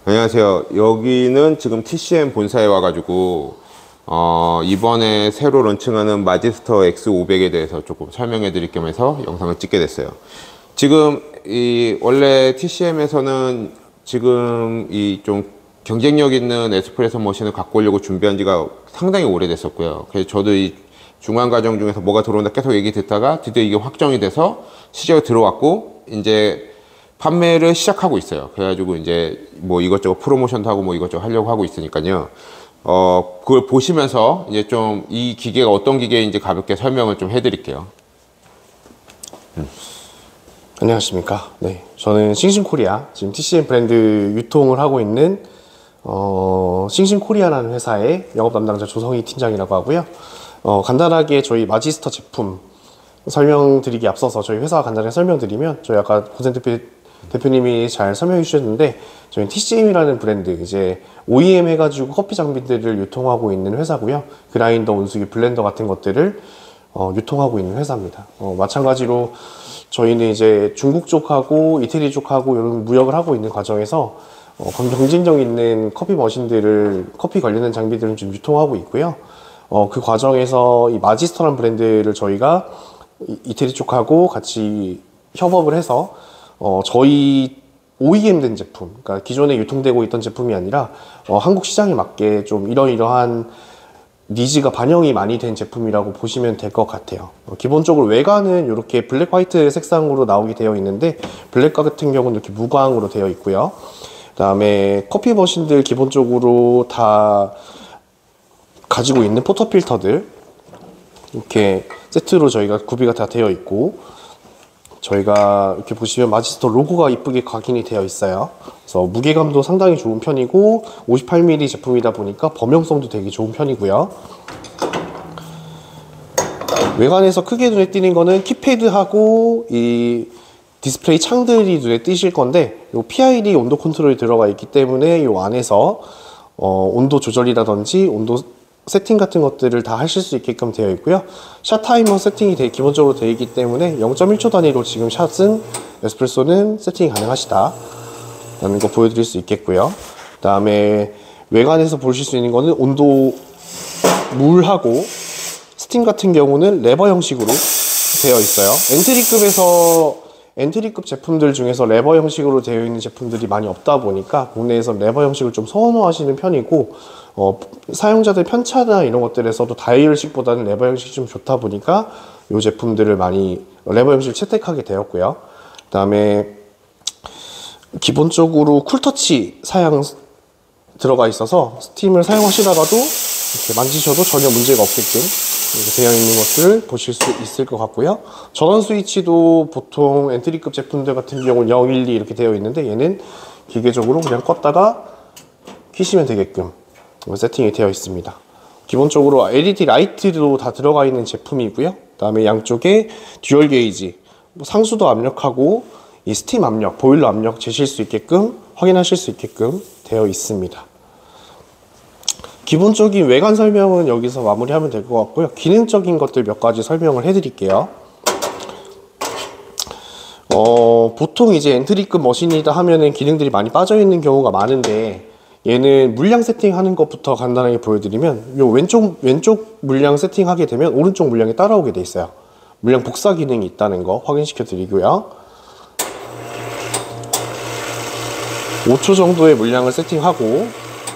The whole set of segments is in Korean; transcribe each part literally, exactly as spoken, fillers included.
안녕하세요. 여기는 지금 티씨엠 본사에 와가지고 어, 이번에 새로 런칭하는 마지스터 엑스 오백에 대해서 조금 설명해 드릴 겸해서 영상을 찍게 됐어요. 지금 이 원래 티씨엠에서는 지금 이 좀 경쟁력 있는 에스프레소 머신을 갖고 오려고 준비한 지가 상당히 오래됐었고요. 그래서 저도 이 중간 과정 중에서 뭐가 들어온다 계속 얘기 듣다가 드디어 이게 확정이 돼서 시장에 들어왔고 이제 판매를 시작하고 있어요. 그래가지고 이제 뭐 이것저것 프로모션도 하고 뭐 이것저것 하려고 하고 있으니까요. 어, 그걸 보시면서 이제 좀 이 기계가 어떤 기계인지 가볍게 설명을 좀 해드릴게요. 음. 안녕하십니까. 네, 저는 싱싱코리아, 지금 티씨엠 브랜드 유통을 하고 있는 어, 싱싱코리아라는 회사의 영업 담당자 조성희 팀장이라고 하고요. 어, 간단하게 저희 마지스터 제품 설명드리기 앞서서 저희 회사 간단하게 설명드리면, 저희 아까 고생 대표, 대표님이 잘 설명해 주셨는데, 저희 티씨엠이라는 브랜드, 이제 오이엠 해가지고 커피 장비들을 유통하고 있는 회사고요. 그라인더, 온수기, 블렌더 같은 것들을 어, 유통하고 있는 회사입니다. 어, 마찬가지로 저희는 이제 중국 쪽하고 이태리 쪽하고 이런 무역을 하고 있는 과정에서 어, 경쟁력 있는 커피 머신들을, 커피 관련된 장비들을 좀 유통하고 있고요. 어, 그 과정에서 이 마지스터라는 브랜드를 저희가 이태리 쪽하고 같이 협업을 해서 어, 저희 오이엠 된 제품, 그러니까 기존에 유통되고 있던 제품이 아니라 어, 한국 시장에 맞게 좀 이러이러한 니즈가 반영이 많이 된 제품이라고 보시면 될 것 같아요. 어, 기본적으로 외관은 이렇게 블랙 화이트 색상으로 나오게 되어 있는데, 블랙 같은 경우는 이렇게 무광으로 되어 있고요. 그 다음에 커피 머신들 기본적으로 다 가지고 있는 포터 필터들 이렇게 세트로 저희가 구비가 다 되어 있고, 저희가 이렇게 보시면 마지스터 로고가 이쁘게 각인이 되어 있어요. 그래서 무게감도 상당히 좋은 편이고, 오십팔 밀리미터 제품이다 보니까 범용성도 되게 좋은 편이고요. 외관에서 크게 눈에 띄는 거는 키패드하고 이 디스플레이 창들이 눈에 띄실 건데, 요 피아이디 온도 컨트롤이 들어가 있기 때문에 요 안에서 어, 온도 조절이라든지 온도 세팅 같은 것들을 다 하실 수 있게끔 되어 있고요. 샷 타이머 세팅이 되게 기본적으로 되어 있기 때문에 영 점 일 초 단위로 지금 샷은, 에스프레소는 세팅이 가능하시다 라는 거 보여드릴 수 있겠고요. 그 다음에 외관에서 보실 수 있는 거는 온도, 물하고 스팀 같은 경우는 레버 형식으로 되어 있어요. 엔트리급에서 엔트리급 제품들 중에서 레버 형식으로 되어 있는 제품들이 많이 없다 보니까 국내에서 레버 형식을 좀 선호하시는 편이고, 어, 사용자들 편차나 이런 것들에서도 다이얼식보다는 레버 형식이 좀 좋다 보니까 이 제품들을 많이 레버 형식을 채택하게 되었고요. 그 다음에 기본적으로 쿨터치 사양 들어가 있어서 스팀을 사용하시다가도 이렇게 만지셔도 전혀 문제가 없게끔 이렇게 되어 있는 것들을 보실 수 있을 것 같고요. 전원 스위치도 보통 엔트리급 제품들 같은 경우는 영, 일, 이 이렇게 되어 있는데, 얘는 기계적으로 그냥 껐다가 키시면 되게끔 세팅이 되어 있습니다. 기본적으로 엘이디 라이트도 다 들어가 있는 제품이고요. 그 다음에 양쪽에 듀얼 게이지, 상수도 압력하고 이 스팀 압력, 보일러 압력 재실 수 있게끔, 확인하실 수 있게끔 되어 있습니다. 기본적인 외관 설명은 여기서 마무리하면 될 것 같고요. 기능적인 것들 몇 가지 설명을 해드릴게요. 어, 보통 이제 엔트리급 머신이다 하면은 기능들이 많이 빠져있는 경우가 많은데, 얘는 물량 세팅하는 것부터 간단하게 보여드리면, 요 왼쪽, 왼쪽 물량 세팅하게 되면 오른쪽 물량이 따라오게 돼 있어요. 물량 복사 기능이 있다는 거 확인시켜 드리고요. 오 초 정도의 물량을 세팅하고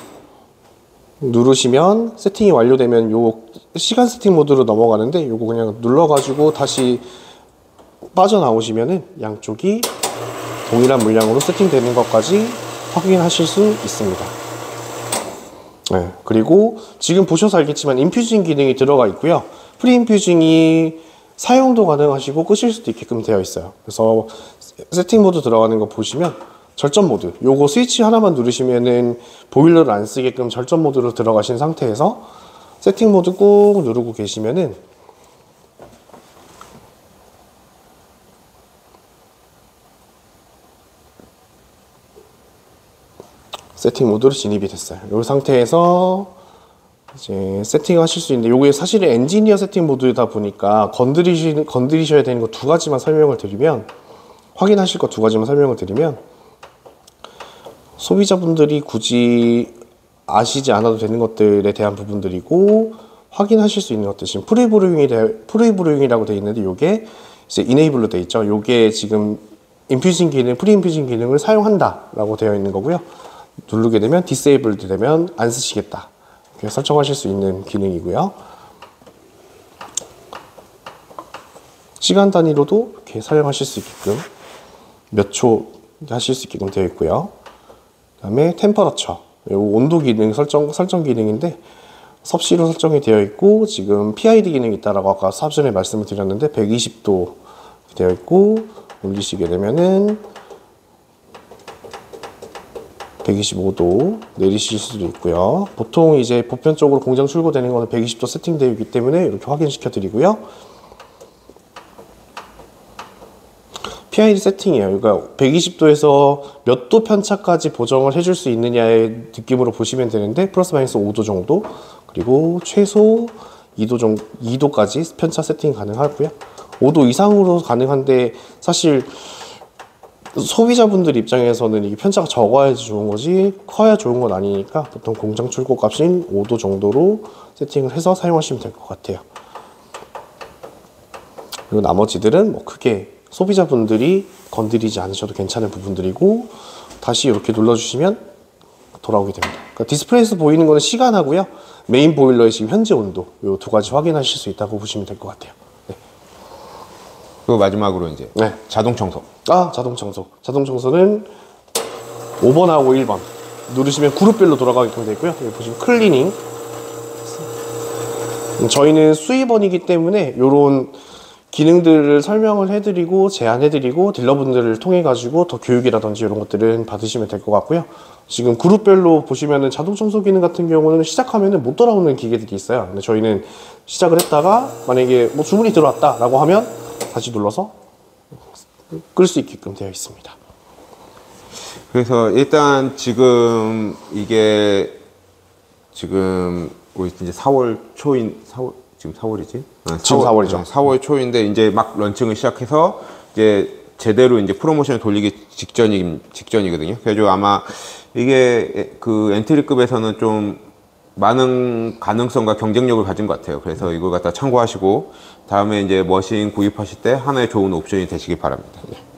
누르시면, 세팅이 완료되면 요 시간 세팅 모드로 넘어가는데, 요거 그냥 눌러가지고 다시 빠져나오시면은 양쪽이 동일한 물량으로 세팅되는 것까지 확인하실 수 있습니다. 네, 그리고 지금 보셔서 알겠지만 인퓨징 기능이 들어가 있고요. 프리 인퓨징이 사용도 가능하시고 끄실 수도 있게끔 되어 있어요. 그래서 세팅 모드 들어가는 거 보시면 절전 모드, 요거 스위치 하나만 누르시면은 보일러를 안 쓰게끔 절전 모드로 들어가신 상태에서 세팅 모드 꾹 누르고 계시면은 세팅 모드로 진입이 됐어요. 이 상태에서 이제 세팅하실 수 있는데, 요게 사실은 엔지니어 세팅 모드다 보니까 건드리시, 건드리셔야 되는 거 두 가지만 설명을 드리면, 확인하실 거 두 가지만 설명을 드리면, 소비자분들이 굳이 아시지 않아도 되는 것들에 대한 부분들이고 확인하실 수 있는 것들 지금 프리브루잉이 프리브루잉이라고 되어 있는데 요게 이제 이네이블로 되어 있죠. 요게 지금 인퓨징 기능, 프리인퓨징 기능을 사용한다라고 되어 있는 거고요. 누르게 되면 디세이블드 되면 안 쓰시겠다 이렇게 설정하실 수 있는 기능이고요. 시간 단위로도 이렇게 사용하실 수 있게끔 몇 초 하실 수 있게끔 되어 있고요. 그다음에 템퍼러처 온도 기능 설정 설정 기능인데 섭씨로 설정이 되어 있고 지금 피아이디 기능이 있다라고 아까 사업 전에 말씀을 드렸는데 백이십 도 되어 있고 올리시게 되면은 백이십오 도 내리실 수도 있고요. 보통 이제 보편적으로 공장 출고되는 거는 백이십 도 세팅되어 있기 때문에 이렇게 확인시켜 드리고요. 피아이디 세팅이에요. 그러니까 백이십 도에서 몇 도 편차까지 보정을 해줄 수 있느냐의 느낌으로 보시면 되는데 플러스 마이너스 오 도 정도 그리고 최소 이 도 정도, 이 도까지 편차 세팅 가능하고요. 오 도 이상으로 가능한데 사실 소비자분들 입장에서는 이게 편차가 적어야지 좋은 거지 커야 좋은 건 아니니까 보통 공장 출고 값인 오 도 정도로 세팅을 해서 사용하시면 될 것 같아요. 그리고 나머지들은 뭐 크게 소비자분들이 건드리지 않으셔도 괜찮은 부분들이고 다시 이렇게 눌러주시면 돌아오게 됩니다. 그러니까 디스플레이에서 보이는 거는 시간하고요. 메인 보일러의 지금 현재 온도 이 두 가지 확인하실 수 있다고 보시면 될 것 같아요. 네. 그리고 마지막으로 이제 네. 자동 청소. 아 자동 청소. 자동 청소는 오 번하고 일 번 누르시면 그룹별로 돌아가게끔 되어 있고요. 여기 보시면 클리닝. 저희는 수입원이기 때문에 이런 기능들을 설명을 해드리고 제안해드리고 딜러분들을 통해 가지고 더 교육이라든지 이런 것들은 받으시면 될 것 같고요. 지금 그룹별로 보시면은 자동 청소 기능 같은 경우는 시작하면은 못 돌아오는 기계들이 있어요. 근데 저희는 시작을 했다가 만약에 뭐 주문이 들어왔다라고 하면 다시 눌러서 끌 수 있게끔 되어 있습니다. 그래서 일단 지금 이게 지금 우리 이제 사월 초인 사월 지금 사월이지? 아, 지금 사월이죠. 사월 초인데 이제 막 런칭을 시작해서 이제 제대로 이제 프로모션을 돌리기 직전이 직전이거든요. 그래서 아마 이게 그 엔트리급에서는 좀 많은 가능성과 경쟁력을 가진 것 같아요. 그래서 이걸 갖다 참고하시고 다음에 이제 머신 구입하실 때 하나의 좋은 옵션이 되시길 바랍니다.